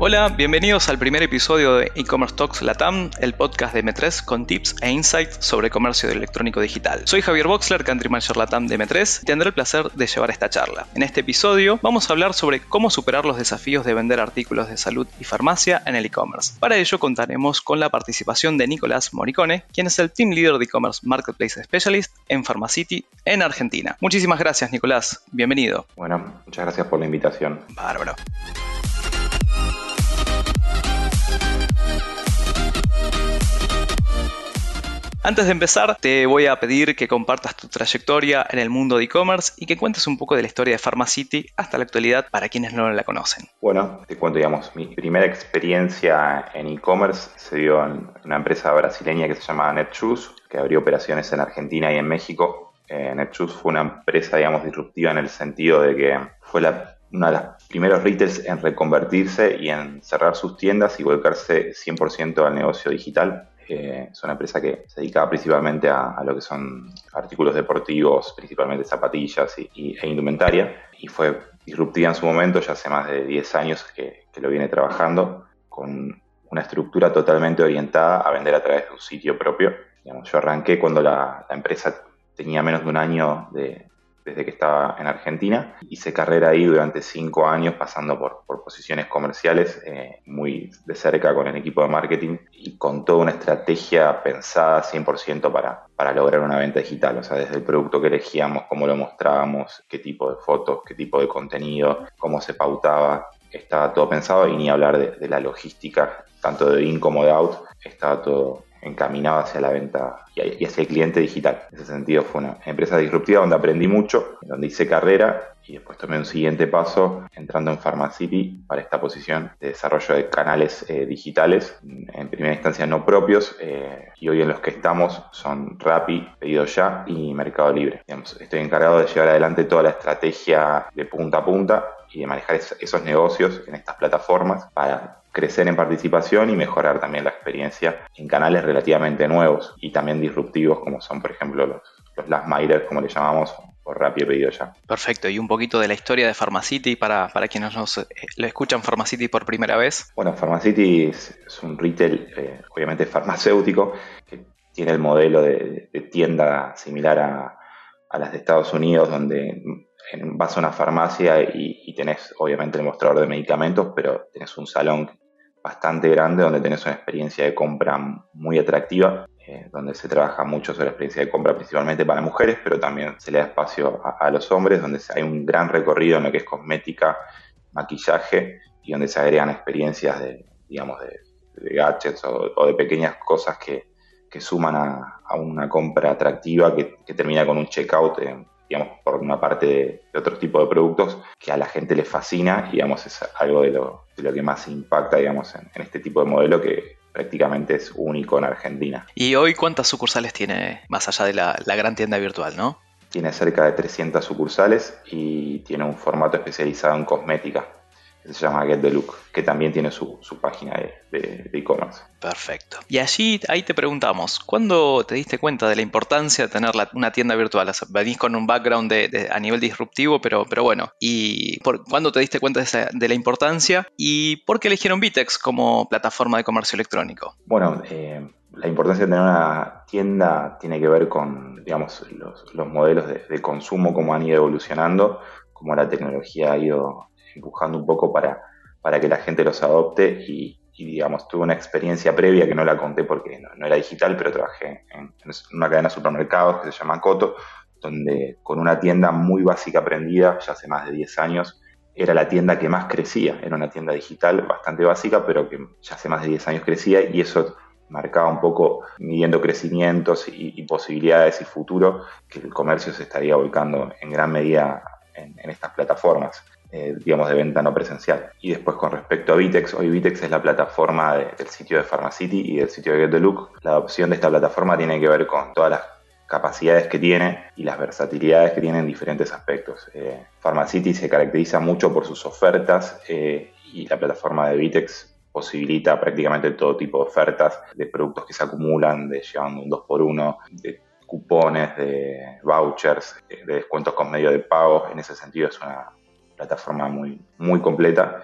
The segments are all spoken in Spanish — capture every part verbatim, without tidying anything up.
Hola, bienvenidos al primer episodio de E-Commerce Talks Latam, el podcast de eme tres con tips e insights sobre comercio electrónico digital. Soy Javier Boxler, Country Manager Latam de eme tres, y tendré el placer de llevar esta charla. En este episodio vamos a hablar sobre cómo superar los desafíos de vender artículos de salud y farmacia en el e-commerce. Para ello contaremos con la participación de Nicolás Moricone, quien es el Team Leader de E-Commerce Marketplace Specialist en Pharmacity en Argentina. Muchísimas gracias, Nicolás. Bienvenido. Bueno, muchas gracias por la invitación. Bárbaro. Antes de empezar, te voy a pedir que compartas tu trayectoria en el mundo de e-commerce y que cuentes un poco de la historia de Pharmacity hasta la actualidad para quienes no la conocen. Bueno, te cuento, digamos, mi primera experiencia en e-commerce se dio en una empresa brasileña que se llama Netshoes, que abrió operaciones en Argentina y en México. Eh, Netshoes fue una empresa, digamos, disruptiva en el sentido de que fue la uno de los primeros retails en reconvertirse y en cerrar sus tiendas y volcarse cien por ciento al negocio digital. Eh, es una empresa que se dedicaba principalmente a, a lo que son artículos deportivos, principalmente zapatillas y, y, e indumentaria, y fue disruptiva en su momento, ya hace más de diez años que, que lo viene trabajando, con una estructura totalmente orientada a vender a través de un sitio propio. Digamos, yo arranqué cuando la, la empresa tenía menos de un año de, desde que estaba en Argentina. Hice carrera ahí durante cinco años, pasando por, por posiciones comerciales, eh, muy de cerca con el equipo de marketing y con toda una estrategia pensada cien por ciento para, para lograr una venta digital. O sea, desde el producto que elegíamos, cómo lo mostrábamos, qué tipo de fotos, qué tipo de contenido, cómo se pautaba. Estaba todo pensado y ni hablar de, de la logística, tanto de in como de out. Estaba todo encaminado hacia la venta y hacia el cliente digital. En ese sentido fue una empresa disruptiva donde aprendí mucho, donde hice carrera y después tomé un siguiente paso entrando en Pharmacity para esta posición de desarrollo de canales eh, digitales, en primera instancia no propios, eh, y hoy en los que estamos son Rappi, Pedido Ya y Mercado Libre. Digamos, estoy encargado de llevar adelante toda la estrategia de punta a punta y de manejar esos negocios en estas plataformas para crecer en participación y mejorar también la experiencia en canales relativamente nuevos y también disruptivos como son, por ejemplo, los, los last milers, como le llamamos, o Rappi, Pedido Ya. Perfecto, y un poquito de la historia de Pharmacity para, para quienes nos eh, lo escuchan Pharmacity por primera vez. Bueno, Pharmacity es, es un retail, eh, obviamente farmacéutico, que tiene el modelo de, de tienda similar a, a las de Estados Unidos, donde vas a una farmacia y, y tenés obviamente el mostrador de medicamentos, pero tenés un salón bastante grande donde tenés una experiencia de compra muy atractiva, eh, donde se trabaja mucho sobre la experiencia de compra principalmente para mujeres, pero también se le da espacio a, a los hombres, donde hay un gran recorrido en lo que es cosmética, maquillaje y donde se agregan experiencias de, digamos, de, de gadgets o, o de pequeñas cosas que, que suman a, a una compra atractiva que, que termina con un checkout en, digamos, por una parte de, de otros tipos de productos que a la gente le fascina y, digamos, es algo de lo, de lo que más impacta, digamos, en, en este tipo de modelo que prácticamente es único en Argentina. ¿Y hoy cuántas sucursales tiene, más allá de la, la gran tienda virtual, no? Tiene cerca de trescientas sucursales y tiene un formato especializado en cosmética, que se llama Get the Look, que también tiene su, su página de e-commerce. Perfecto. Y allí, ahí te preguntamos, ¿cuándo te diste cuenta de la importancia de tener la, una tienda virtual? O sea, venís con un background de, de, a nivel disruptivo, pero, pero bueno, ¿y por, cuándo te diste cuenta de, esa, de la importancia? ¿Y por qué eligieron Vitex como plataforma de comercio electrónico? Bueno, eh, la importancia de tener una tienda tiene que ver con, digamos, los, los modelos de, de consumo, cómo han ido evolucionando, cómo la tecnología ha ido empujando un poco para, para que la gente los adopte y, y digamos, tuve una experiencia previa que no la conté porque no, no era digital, pero trabajé en, en una cadena de supermercados que se llama Coto, donde con una tienda muy básica aprendida, ya hace más de diez años, era la tienda que más crecía, era una tienda digital bastante básica, pero que ya hace más de diez años crecía y eso marcaba un poco, midiendo crecimientos y, y posibilidades y futuro, que el comercio se estaría volcando en gran medida en, en estas plataformas. Eh, digamos, de venta no presencial. Y después, con respecto a Vitex, hoy Vitex es la plataforma de, del sitio de Pharmacity y del sitio de Get the Look. La adopción de esta plataforma tiene que ver con todas las capacidades que tiene y las versatilidades que tiene en diferentes aspectos. Eh, Pharmacity se caracteriza mucho por sus ofertas eh, y la plataforma de Vitex posibilita prácticamente todo tipo de ofertas, de productos que se acumulan, de llevando un dos por uno, de cupones, de vouchers, de descuentos con medio de pago. En ese sentido es una plataforma muy, muy completa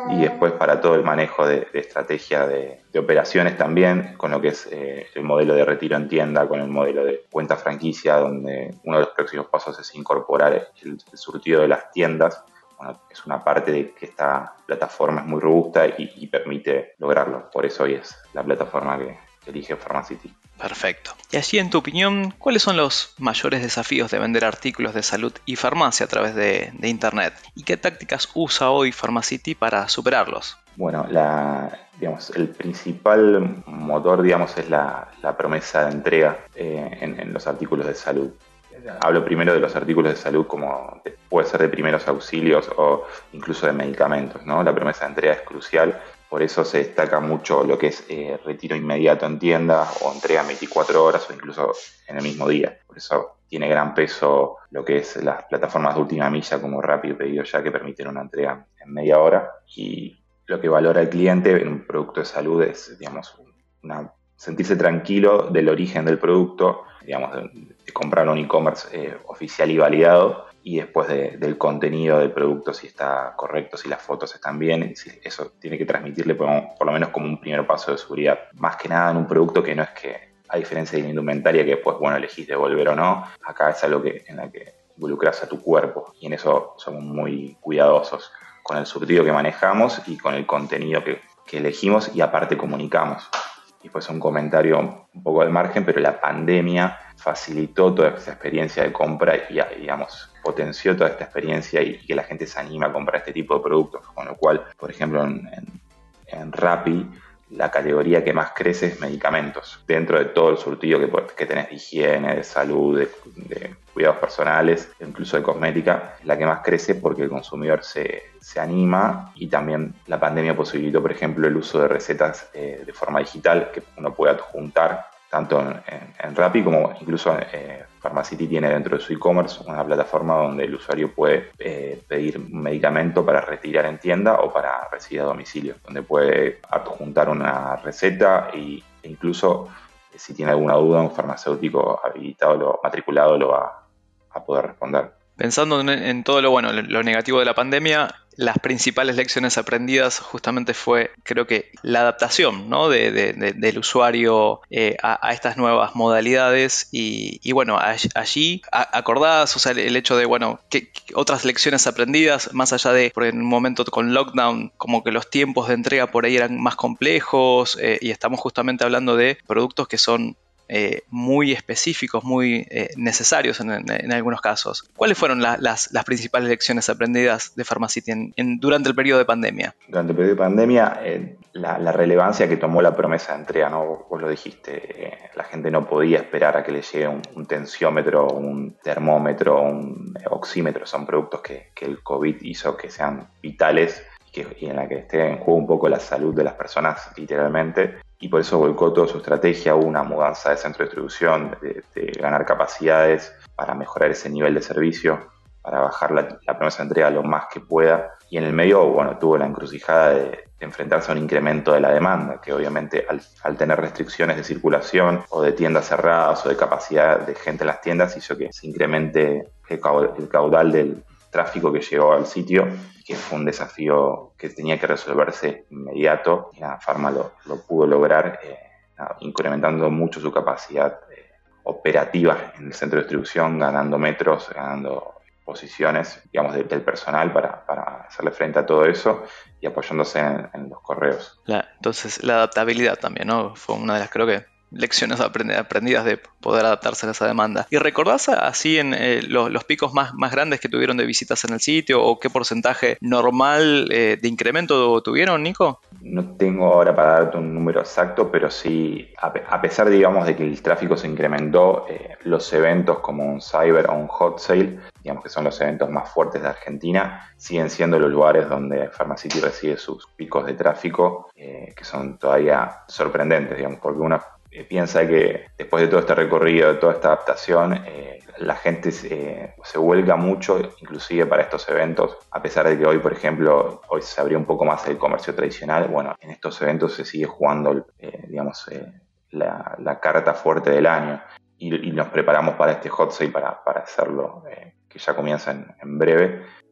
Y después para todo el manejo de, de estrategia de, de operaciones también, con lo que es eh, el modelo de retiro en tienda, con el modelo de cuenta franquicia, donde uno de los próximos pasos es incorporar el, el surtido de las tiendas. Bueno, es una parte de que esta plataforma es muy robusta y, y permite lograrlo. Por eso hoy es la plataforma que, que elige Pharmacity. Perfecto. Y allí, en tu opinión, ¿cuáles son los mayores desafíos de vender artículos de salud y farmacia a través de, de Internet? ¿Y qué tácticas usa hoy Pharmacity para superarlos? Bueno, la, digamos, el principal motor, digamos, es la, la promesa de entrega eh, en, en los artículos de salud. Hablo primero de los artículos de salud como de, puede ser de primeros auxilios o incluso de medicamentos, ¿no? La promesa de entrega es crucial, por eso se destaca mucho lo que es eh, retiro inmediato en tienda o entrega en veinticuatro horas o incluso en el mismo día. Por eso tiene gran peso lo que es las plataformas de última milla como Rappi y Pedido Ya, que permiten una entrega en media hora. Y lo que valora el cliente en un producto de salud es, digamos, una, sentirse tranquilo del origen del producto, digamos, de, de comprar un e-commerce eh, oficial y validado, y después de, del contenido del producto, si está correcto, si las fotos están bien, si eso tiene que transmitirle por, por lo menos como un primer paso de seguridad. Más que nada en un producto que no es que, a diferencia de la indumentaria, que después, bueno, elegís devolver o no, acá es algo que, en la que involucras a tu cuerpo, y en eso somos muy cuidadosos con el surtido que manejamos y con el contenido que, que elegimos, y aparte comunicamos. Y pues un comentario un poco al margen, pero la pandemia facilitó toda esta experiencia de compra y, digamos, potenció toda esta experiencia y, y que la gente se anima a comprar este tipo de productos. Con lo cual, por ejemplo, en, en, en Rappi, la categoría que más crece es medicamentos. Dentro de todo el surtido que, que tenés de higiene, de salud, de, de cuidados personales, incluso de cosmética, es la que más crece porque el consumidor se, se anima, y también la pandemia posibilitó, por ejemplo, el uso de recetas eh, de forma digital que uno puede adjuntar tanto en, en, en Rappi como incluso eh, Pharmacity tiene dentro de su e-commerce una plataforma donde el usuario puede eh, pedir un medicamento para retirar en tienda o para recibir a domicilio, donde puede adjuntar una receta e incluso eh, si tiene alguna duda, un farmacéutico habilitado o matriculado lo va a poder responder. Pensando en, en todo lo bueno, lo negativo de la pandemia, las principales lecciones aprendidas justamente fue, creo que, la adaptación, ¿no? de, de, de, del usuario eh, a, a estas nuevas modalidades y, y bueno, allí, allí acordás, o sea, el, el hecho de, bueno, que, que otras lecciones aprendidas, más allá de, por en un momento con lockdown, como que los tiempos de entrega por ahí eran más complejos eh, y estamos justamente hablando de productos que son Eh, muy específicos, muy eh, necesarios en, en, en algunos casos. ¿Cuáles fueron la, las, las principales lecciones aprendidas de Pharmacity en, en, durante el periodo de pandemia? Durante el periodo de pandemia, eh, la, la relevancia que tomó la promesa de entrega, ¿no? Vos lo dijiste, eh, la gente no podía esperar a que le llegue un, un tensiómetro, un termómetro, un oxímetro. Son productos que, que el COVID hizo que sean vitales y, que, y en la que esté en juego un poco la salud de las personas, literalmente. Y por eso volcó toda su estrategia, hubo una mudanza de centro de distribución, de, de ganar capacidades para mejorar ese nivel de servicio, para bajar la, la promesa de entrega lo más que pueda. Y en el medio, bueno, tuvo la encrucijada de, de enfrentarse a un incremento de la demanda, que obviamente al, al tener restricciones de circulación o de tiendas cerradas o de capacidad de gente en las tiendas, hizo que se incremente el caudal, el caudal del tráfico que llegó al sitio, que fue un desafío que tenía que resolverse inmediato, y la Pharma lo, lo pudo lograr, eh, nada, incrementando mucho su capacidad eh, operativa en el centro de distribución, ganando metros, ganando posiciones, digamos, de, del personal para, para hacerle frente a todo eso y apoyándose en, en los correos. La, entonces, la adaptabilidad también, ¿no? Fue una de las, creo que, lecciones aprendidas de poder adaptarse a esa demanda. ¿Y recordás así en eh, los, los picos más, más grandes que tuvieron de visitas en el sitio o qué porcentaje normal eh, de incremento tuvieron, Nico? No tengo ahora para darte un número exacto, pero sí, a, a pesar, digamos, de que el tráfico se incrementó, eh, los eventos como un Cyber o un Hot Sale, digamos que son los eventos más fuertes de Argentina, siguen siendo los lugares donde Pharmacity recibe sus picos de tráfico, eh, que son todavía sorprendentes, digamos, porque uno piensa que después de todo este recorrido, de toda esta adaptación, eh, la gente se, se vuelca mucho, inclusive para estos eventos, a pesar de que hoy, por ejemplo, hoy se abrió un poco más el comercio tradicional. Bueno, en estos eventos se sigue jugando, eh, digamos, eh, la, la carta fuerte del año, y, y nos preparamos para este hot sale para, para hacerlo, eh, que ya comienza en, en breve.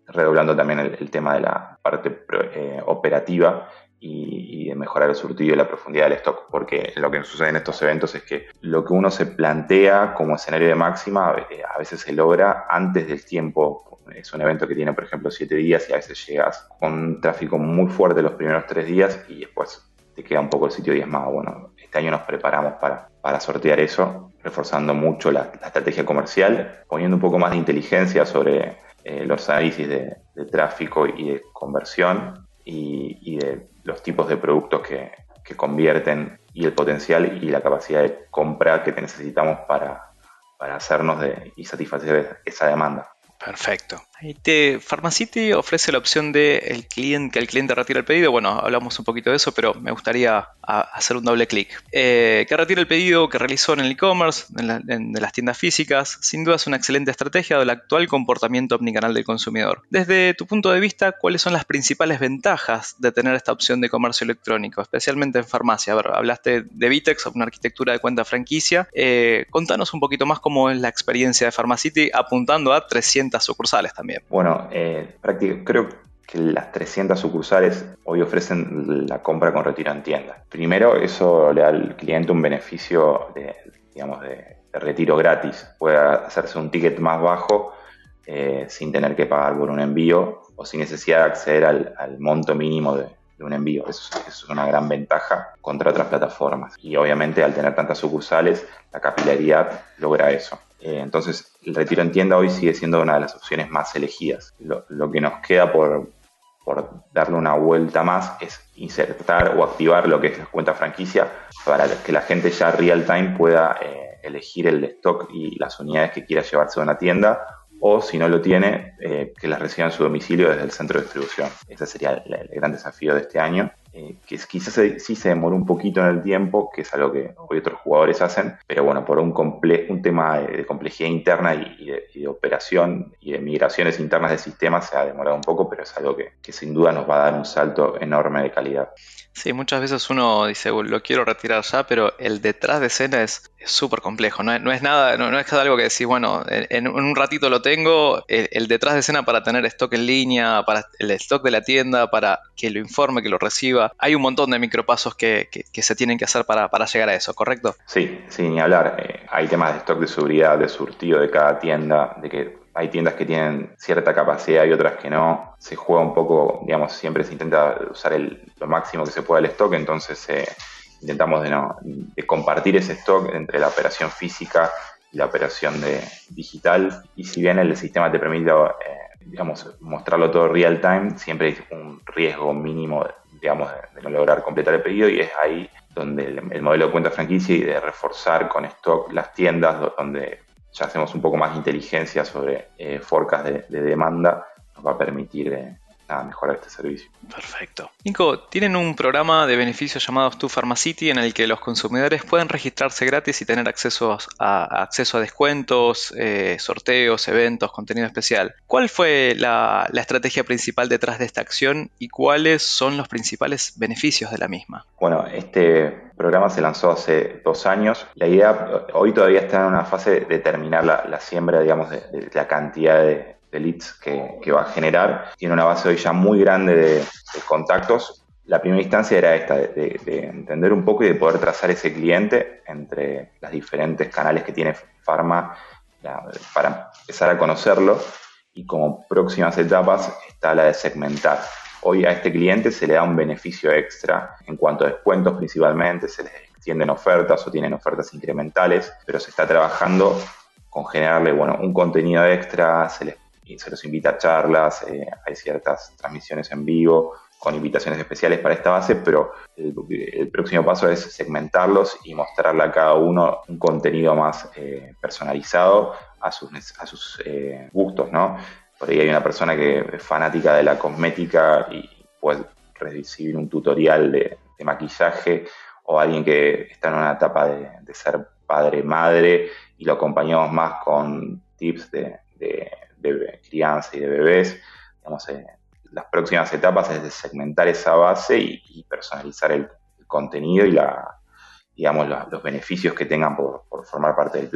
redoblando también el, el tema de la parte eh, operativa y, y de mejorar el surtido y la profundidad del stock, porque lo que sucede en estos eventos es que lo que uno se plantea como escenario de máxima eh, a veces se logra antes del tiempo. Es un evento que tiene, por ejemplo, siete días y a veces llegas con un tráfico muy fuerte los primeros tres días y después te queda un poco el sitio diezmado. Bueno, este año nos preparamos para, para sortear eso, reforzando mucho la, la estrategia comercial, poniendo un poco más de inteligencia sobre eh, los análisis de, de tráfico y de conversión y, y de los tipos de productos que, que convierten y el potencial y la capacidad de compra que necesitamos para, para hacernos de, y satisfacer esa demanda. Perfecto. Ahí te, Pharmacity ofrece la opción de el cliente, que el cliente retire el pedido. Bueno, hablamos un poquito de eso, pero me gustaría a, hacer un doble clic. Eh, que retire el pedido que realizó en el e-commerce, en, la, en de las tiendas físicas. Sin duda es una excelente estrategia del actual comportamiento omnicanal del consumidor. Desde tu punto de vista, ¿cuáles son las principales ventajas de tener esta opción de comercio electrónico, especialmente en farmacia? A ver, hablaste de Vitex, una arquitectura de cuenta franquicia. Eh, contanos un poquito más cómo es la experiencia de Pharmacity apuntando a trescientas sucursales también. Bueno, eh, creo que las trescientas sucursales hoy ofrecen la compra con retiro en tienda. Primero, eso le da al cliente un beneficio de, digamos, de, de retiro gratis. Puede hacerse un ticket más bajo eh, sin tener que pagar por un envío o sin necesidad de acceder al, al monto mínimo de, de un envío. Eso, eso es una gran ventaja contra otras plataformas. Y obviamente al tener tantas sucursales, la capilaridad logra eso. Eh, entonces, el retiro en tienda hoy sigue siendo una de las opciones más elegidas. Lo, lo que nos queda por, por darle una vuelta más es insertar o activar lo que es la cuenta franquicia para que la gente ya real time pueda eh, elegir el stock y las unidades que quiera llevarse a una tienda, o si no lo tiene, eh, que las reciba en su domicilio desde el centro de distribución. Ese sería el, el gran desafío de este año, eh, que quizás se, sí se demoró un poquito en el tiempo, que es algo que hoy otros jugadores hacen, pero bueno, por un, comple- un tema de, de complejidad interna y, y, de, y de operación y de migraciones internas de sistemas se ha demorado un poco, pero es algo que, que sin duda nos va a dar un salto enorme de calidad. Sí, muchas veces uno dice, lo quiero retirar ya, pero el detrás de escena es súper complejo. No es, no es nada, no, no es algo que decís, bueno, en, en un ratito lo tengo. El, el detrás de escena para tener stock en línea, para el stock de la tienda, para que lo informe, que lo reciba. Hay un montón de micropasos que, que, que se tienen que hacer para, para llegar a eso, ¿correcto? Sí, sí, ni hablar. Eh, hay temas de stock de seguridad, de surtido de cada tienda, de que hay tiendas que tienen cierta capacidad y otras que no. Se juega un poco, digamos, siempre se intenta usar el, lo máximo que se pueda el stock, entonces eh, intentamos de, no, de compartir ese stock entre la operación física y la operación de digital. Y si bien el sistema te permite, eh, digamos, mostrarlo todo real time, siempre hay un riesgo mínimo, digamos, de, de no lograr completar el pedido, y es ahí donde el, el modelo de cuenta franquicia y de reforzar con stock las tiendas, donde ya hacemos un poco más de inteligencia sobre eh, forecast de, de demanda, nos va a permitir eh, nada, mejorar este servicio. Perfecto. Nico, tienen un programa de beneficios llamado Tu Pharmacity en el que los consumidores pueden registrarse gratis y tener acceso a, a, acceso a descuentos, eh, sorteos, eventos, contenido especial. ¿Cuál fue la, la estrategia principal detrás de esta acción y cuáles son los principales beneficios de la misma? Bueno, este programa se lanzó hace dos años. La idea hoy todavía está en una fase de terminar la, la siembra, digamos, de, de la cantidad de, de leads que, que va a generar. Tiene una base hoy ya muy grande de, de contactos. La primera instancia era esta, de, de, de entender un poco y de poder trazar ese cliente entre los diferentes canales que tiene Pharma la, para empezar a conocerlo. Y como próximas etapas está la de segmentar. Hoy a este cliente se le da un beneficio extra en cuanto a descuentos principalmente, se les extienden ofertas o tienen ofertas incrementales, pero se está trabajando con generarle, bueno, un contenido extra, se les se los invita a charlas, eh, hay ciertas transmisiones en vivo con invitaciones especiales para esta base, pero el, el próximo paso es segmentarlos y mostrarle a cada uno un contenido más eh, personalizado a sus, a sus eh, gustos, ¿no? Por ahí hay una persona que es fanática de la cosmética y puede recibir un tutorial de, de maquillaje, o alguien que está en una etapa de, de ser padre-madre y lo acompañamos más con tips de, de, de crianza y de bebés. Digamos, eh, las próximas etapas es de segmentar esa base y, y personalizar el, el contenido y la, digamos, los, los beneficios que tengan por, por formar parte del plan.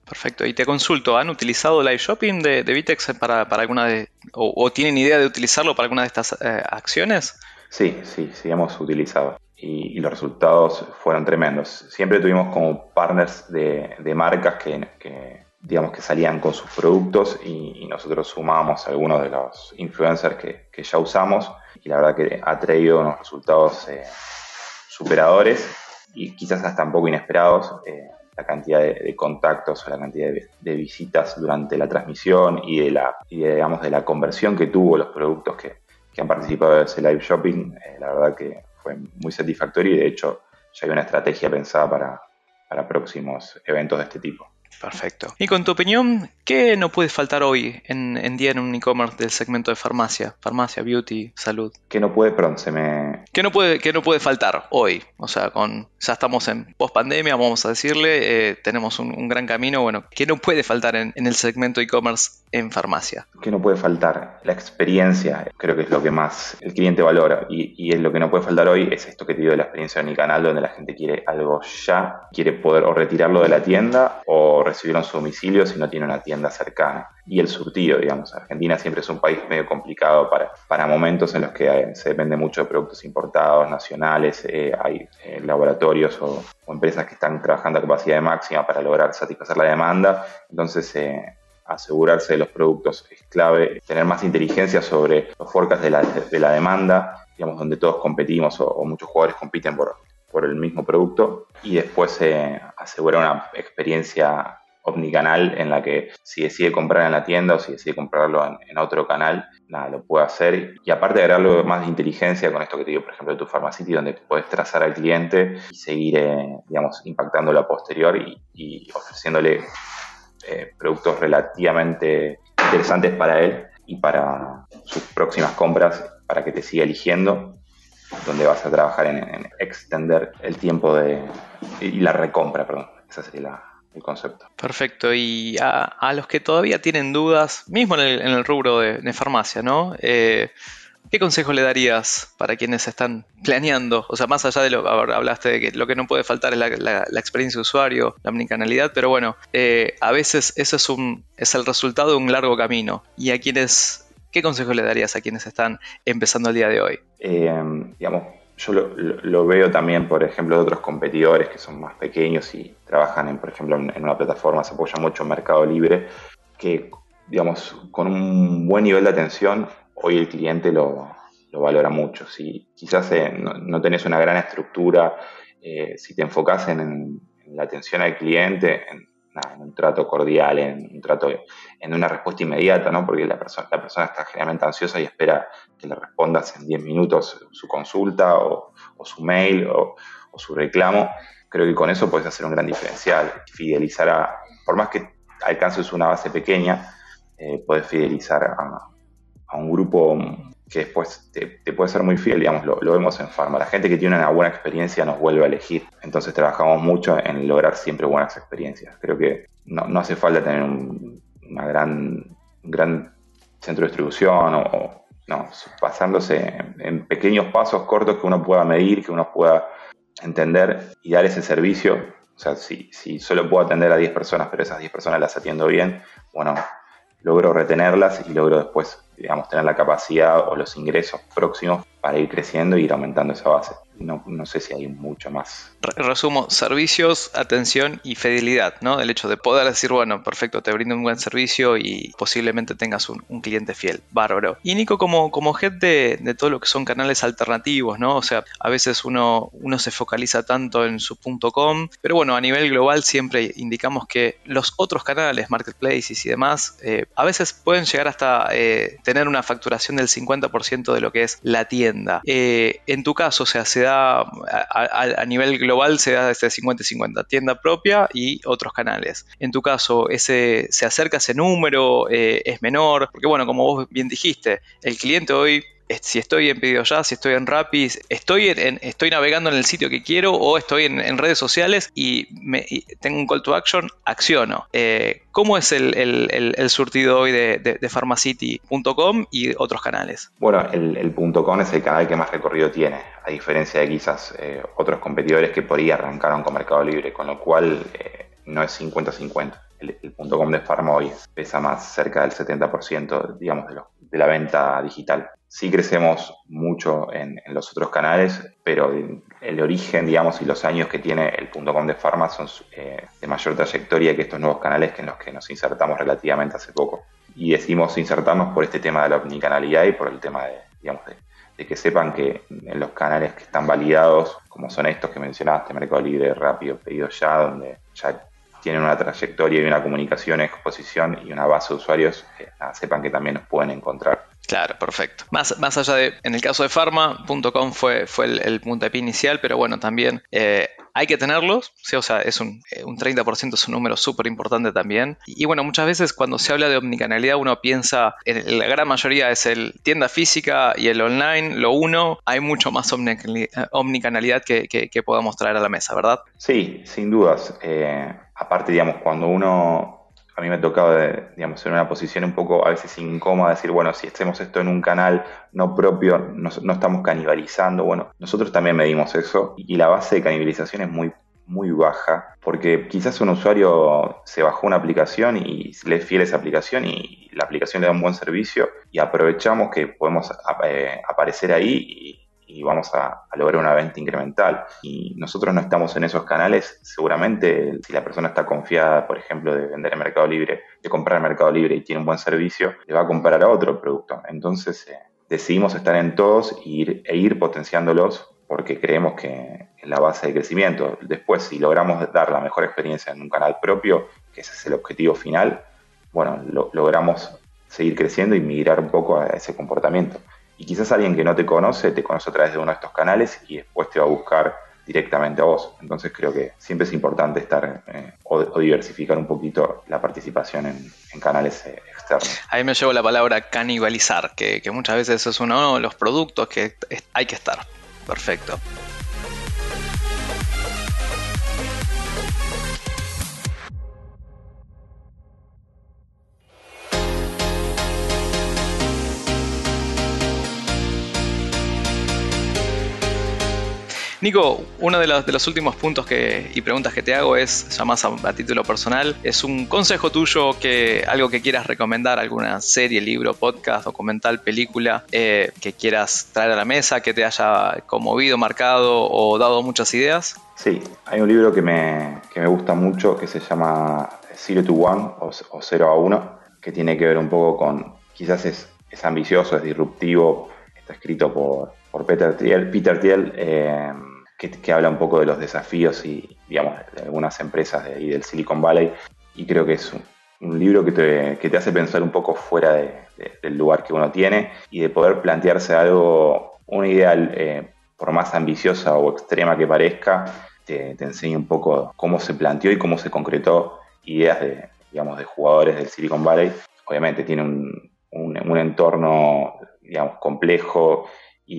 Perfecto. Y te consulto, ¿han utilizado Live Shopping de, de Vitex para, para alguna de, o, o tienen idea de utilizarlo para alguna de estas eh, acciones? Sí, sí, sí hemos utilizado y, y los resultados fueron tremendos. Siempre tuvimos como partners de, de marcas que, que, digamos, que salían con sus productos y, y nosotros sumábamos a algunos de los influencers que, que ya usamos y la verdad que ha traído unos resultados eh, superadores y quizás hasta un poco inesperados. Eh, la cantidad de, de contactos o la cantidad de, de visitas durante la transmisión y de la, y de, digamos, de la conversión que tuvo los productos que, que han participado de ese live shopping, eh, la verdad que fue muy satisfactorio y de hecho ya hay una estrategia pensada para, para próximos eventos de este tipo. Perfecto. Y con tu opinión, ¿qué no puede faltar hoy en, en día en un e-commerce del segmento de farmacia? Farmacia, beauty, salud. ¿Qué no puede? Perdón, se me... ¿Qué no puede, qué no puede faltar hoy? O sea, con ya estamos en post-pandemia, vamos a decirle, eh, tenemos un, un gran camino. Bueno, ¿qué no puede faltar en, en el segmento e-commerce en farmacia? ¿Qué no puede faltar? La experiencia, creo que es lo que más el cliente valora y, y es lo que no puede faltar hoy, es esto que te digo de la experiencia en mi canal, donde la gente quiere algo ya, quiere poder o retirarlo de la tienda o recibirlo en su domicilio si no tiene una tienda cercana. Y el surtido, digamos, Argentina siempre es un país medio complicado para, para momentos en los que hay, se depende mucho de productos importados, nacionales, eh, hay eh, laboratorios o, o empresas que están trabajando a capacidad máxima para lograr satisfacer la demanda, entonces eh, asegurarse de los productos es clave, tener más inteligencia sobre los forecasts de la, de la demanda, digamos, donde todos competimos o, o muchos jugadores compiten por, por el mismo producto y después eh, asegurar una experiencia omnicanal en la que si decide comprar en la tienda o si decide comprarlo en, en otro canal, nada, lo puede hacer. Y aparte agregarle más de inteligencia con esto que te digo, por ejemplo, de tu Pharmacity, donde puedes trazar al cliente y seguir, eh, digamos, impactándolo a posterior y, y ofreciéndole eh, productos relativamente interesantes para él y para sus próximas compras, para que te siga eligiendo, donde vas a trabajar en, en extender el tiempo de y la recompra, perdón, esa sería la el concepto. Perfecto. Y a, a los que todavía tienen dudas, mismo en el, en el rubro de, de farmacia, ¿no? Eh, ¿Qué consejo le darías para quienes están planeando? O sea, más allá de lo que hablaste de que lo que no puede faltar es la, la, la experiencia de usuario, la omnicanalidad, pero bueno, eh, a veces eso es, un, es el resultado de un largo camino. ¿Y a quienes, qué consejo le darías a quienes están empezando el día de hoy? Eh, digamos, yo lo, lo, lo veo también, por ejemplo, de otros competidores que son más pequeños y trabajan, en, por ejemplo, en, en una plataforma, se apoya mucho en Mercado Libre, que, digamos, con un buen nivel de atención, hoy el cliente lo, lo valora mucho. Si quizás eh, no, no tenés una gran estructura, eh, si te enfocás en, en la atención al cliente, en, nada, en un trato cordial, en un trato, en una respuesta inmediata, ¿no? Porque la persona, la persona está generalmente ansiosa y espera que le respondas en diez minutos su consulta o, o su mail o, o su reclamo. Creo que con eso puedes hacer un gran diferencial. Fidelizar a, por más que alcances una base pequeña, eh, puedes fidelizar a, a un grupo que después te, te puede ser muy fiel, digamos, lo, lo vemos en Pharma. La gente que tiene una buena experiencia nos vuelve a elegir. Entonces trabajamos mucho en lograr siempre buenas experiencias. Creo que no, no hace falta tener un, una gran, un gran centro de distribución o, o no, basándose en, en pequeños pasos cortos que uno pueda medir, que uno pueda entender y dar ese servicio. O sea, si, si solo puedo atender a diez personas, pero esas diez personas las atiendo bien, bueno, logro retenerlas y logro después, digamos, tener la capacidad o los ingresos próximos para ir creciendo e ir aumentando esa base. No, no sé si hay mucho más. Resumo, servicios, atención y fidelidad, ¿no? El hecho de poder decir, bueno, perfecto, te brindo un buen servicio y posiblemente tengas un, un cliente fiel. Bárbaro. Y Nico, como, como head de, de todo lo que son canales alternativos, ¿no? O sea, a veces uno, uno se focaliza tanto en su .com, pero bueno, a nivel global siempre indicamos que los otros canales, marketplaces y demás, eh, a veces pueden llegar hasta eh, tener una facturación del cincuenta por ciento de lo que es la tienda. Eh, en tu caso, o sea, se da a, a, a nivel global se da este cincuenta cincuenta, tienda propia y otros canales. En tu caso, ese ¿se acerca ese número? Eh, ¿Es menor? Porque bueno, como vos bien dijiste, el cliente hoy, si estoy en Pedido Ya, si estoy en Rappi, estoy, en, en, estoy navegando en el sitio que quiero o estoy en, en redes sociales y, me, y tengo un call to action, acciono. Eh, ¿Cómo es el, el, el, el surtido hoy de, de, de Pharmacity punto com y otros canales? Bueno, el, el .com es el canal que más recorrido tiene, a diferencia de quizás eh, otros competidores que por ahí arrancaron con Mercado Libre, con lo cual eh, no es cincuenta cincuenta. el, el punto .com de Pharma hoy pesa más cerca del setenta por ciento, digamos, de, lo, de la venta digital. Sí crecemos mucho en, en los otros canales, pero el origen, digamos, y los años que tiene el punto .com de Pharma son eh, de mayor trayectoria que estos nuevos canales que en los que nos insertamos relativamente hace poco. Y decidimos insertarnos por este tema de la omnicanalidad y por el tema de, digamos, de, de que sepan que en los canales que están validados, como son estos que mencionaste, Mercado Libre, Rápido, Pedido Ya, donde ya tienen una trayectoria y una comunicación, exposición y una base de usuarios, eh, nada, sepan que también nos pueden encontrar. Claro, perfecto. Más, más allá de, en el caso de Pharma, punto com fue, fue el, el puntapié inicial, pero bueno, también eh, hay que tenerlos, ¿sí? O sea, es un, un treinta por ciento es un número súper importante también. Y, y bueno, muchas veces cuando se habla de omnicanalidad uno piensa, en la gran mayoría es el tienda física y el online, lo uno, hay mucho más omnicanalidad que, que, que podamos traer a la mesa, ¿verdad? Sí, sin dudas. Eh, aparte, digamos, cuando uno... A mí me ha tocado, de, digamos, en una posición un poco a veces incómoda, decir, bueno, si hacemos esto en un canal no propio, no, no estamos canibalizando. Bueno, nosotros también medimos eso y la base de canibalización es muy, muy baja, porque quizás un usuario se bajó una aplicación y le es fiel a esa aplicación y la aplicación le da un buen servicio y aprovechamos que podemos eh, aparecer ahí y y vamos a, a lograr una venta incremental. Y nosotros no estamos en esos canales, seguramente si la persona está confiada, por ejemplo, de vender en Mercado Libre, de comprar en Mercado Libre y tiene un buen servicio, le va a comprar a otro producto. Entonces eh, decidimos estar en todos e ir, e ir potenciándolos porque creemos que es la base de crecimiento. Después, si logramos dar la mejor experiencia en un canal propio, que ese es el objetivo final, bueno, lo, logramos seguir creciendo y migrar un poco a ese comportamiento. Y quizás alguien que no te conoce, te conoce a través de uno de estos canales y después te va a buscar directamente a vos. Entonces creo que siempre es importante estar eh, o, o diversificar un poquito la participación en, en canales eh, externos. Ahí me llevo la palabra canibalizar, que, que muchas veces es uno de los productos que hay que estar. Perfecto. Nico, uno de los, de los últimos puntos que, y preguntas que te hago es, ya más a, a título personal, es un consejo tuyo, que algo que quieras recomendar, alguna serie, libro, podcast, documental, película, eh, que quieras traer a la mesa, que te haya conmovido, marcado o dado muchas ideas. Sí, hay un libro que me, que me gusta mucho que se llama Zero to One o, o Cero a Uno, que tiene que ver un poco con, quizás es, es ambicioso, es disruptivo, está escrito por, por Peter Thiel, Peter Thiel eh, que, que habla un poco de los desafíos y, digamos, de algunas empresas de ahí del Silicon Valley, y creo que es un, un libro que te, que te hace pensar un poco fuera de, de, del lugar que uno tiene y de poder plantearse algo, una idea, eh, por más ambiciosa o extrema que parezca, te, te enseña un poco cómo se planteó y cómo se concretó ideas de, digamos, de jugadores del Silicon Valley. Obviamente tiene un, un, un entorno, digamos, complejo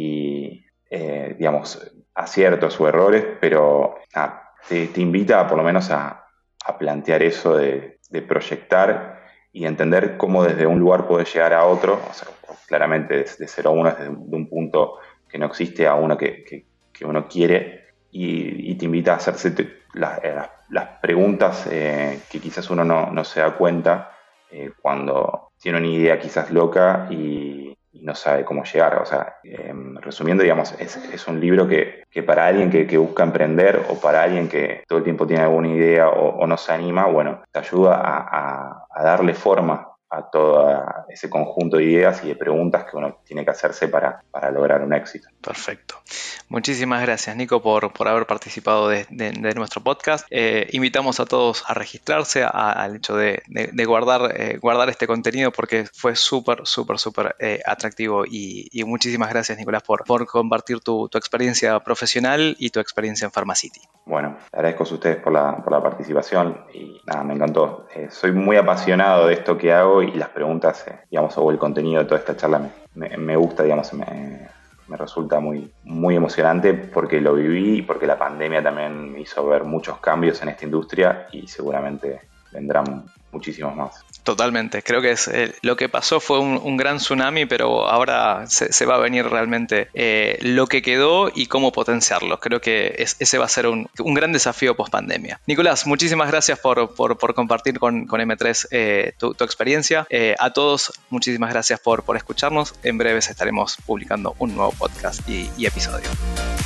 y, eh, digamos, aciertos o errores, pero ah, te, te invita por lo menos a, a plantear eso de, de proyectar y entender cómo desde un lugar puedes llegar a otro. O sea, claramente de, de cero a uno es de, de un punto que no existe a uno que, que, que uno quiere, y, y te invita a hacerse te, las, las, las preguntas eh, que quizás uno no, no se da cuenta eh, cuando tiene una idea quizás loca y, y no sabe cómo llegar. O sea, eh, resumiendo, digamos, es, es un libro que, que para alguien que, que busca emprender o para alguien que todo el tiempo tiene alguna idea o, o no se anima, bueno, te ayuda a, a, a darle forma a todo ese conjunto de ideas y de preguntas que uno tiene que hacerse para, para lograr un éxito. Perfecto. Muchísimas gracias, Nico, por, por haber participado de, de, de nuestro podcast. Eh, invitamos a todos a registrarse a, al hecho de, de, de guardar, eh, guardar este contenido porque fue súper, súper, súper eh, atractivo y, y muchísimas gracias, Nicolás, por, por compartir tu, tu experiencia profesional y tu experiencia en Pharmacity. Bueno, agradezco a ustedes por la, por la participación y nada, me encantó. Eh, soy muy apasionado de esto que hago y las preguntas, eh, digamos, o el contenido de toda esta charla me, me, me gusta, digamos, me, me resulta muy, muy emocionante porque lo viví y porque la pandemia también me hizo ver muchos cambios en esta industria y seguramente vendrán muchísimos más. Totalmente, creo que es eh, lo que pasó fue un, un gran tsunami, pero ahora se, se va a venir realmente eh, lo que quedó y cómo potenciarlo. Creo que es, ese va a ser un, un gran desafío post pandemia. Nicolás, muchísimas gracias por, por, por compartir con, con eme tres eh, tu, tu experiencia. Eh, a todos, muchísimas gracias por, por escucharnos. En breves estaremos publicando un nuevo podcast y, y episodio.